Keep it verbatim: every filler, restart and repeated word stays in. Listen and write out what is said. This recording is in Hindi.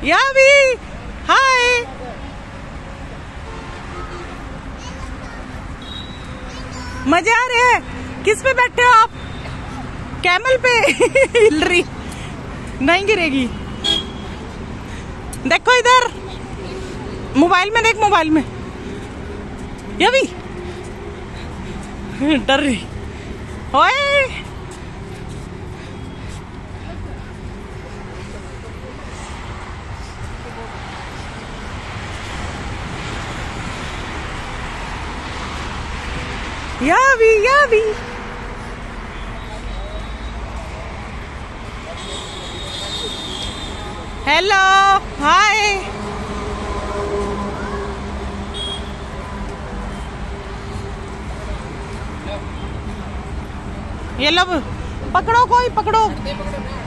यावी हाय। मजा आ रहा है। किस पे बैठे हो आप? कैमल पे हिल रही, नहीं गिरेगी। देखो इधर, मोबाइल में देख, मोबाइल में। यावी डर रही। ओए यावी यावी हेलो हाय। ये लो, पकड़ो, कोई पकड़ो।